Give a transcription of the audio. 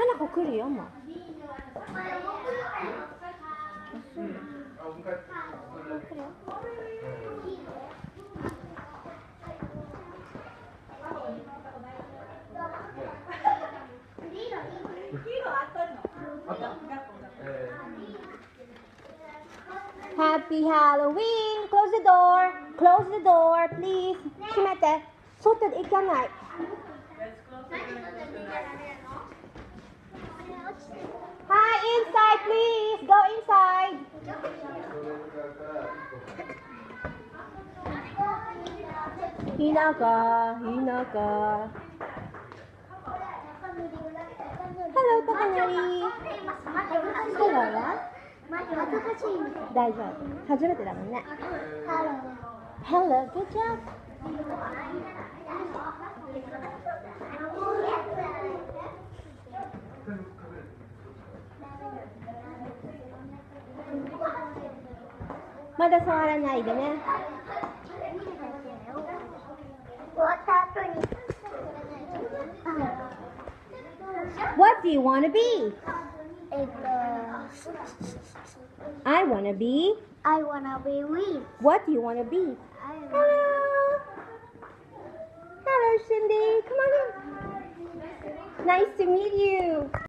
花子来るよ、もう。Happy Halloween! Close the door! Close the door, please! 閉めて。外で行かない。Hi, inside, please! Go inside! 田舎、田舎。Hello, 高成。Hello は大丈夫。初めてだもんね。Hello, good job. まだ触らないでね。What do you want to be? I want to be. What do you want to be? Hello. Hello, Cindy. Come on in. Nice to meet you.